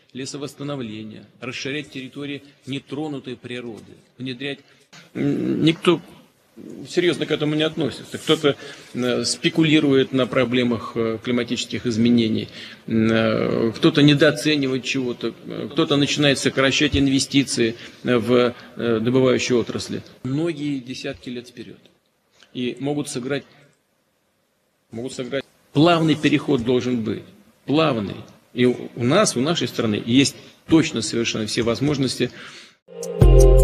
лесовосстановления, расширять территории нетронутой природы, внедрять. Никто серьезно к этому не относится. Кто-то спекулирует на проблемах климатических изменений, кто-то недооценивает чего-то, кто-то начинает сокращать инвестиции в добывающие отрасли. Многие десятки лет вперед. И могут сыграть. Плавный переход должен быть. Плавный. И у нас, у нашей страны есть точно совершенно все возможности.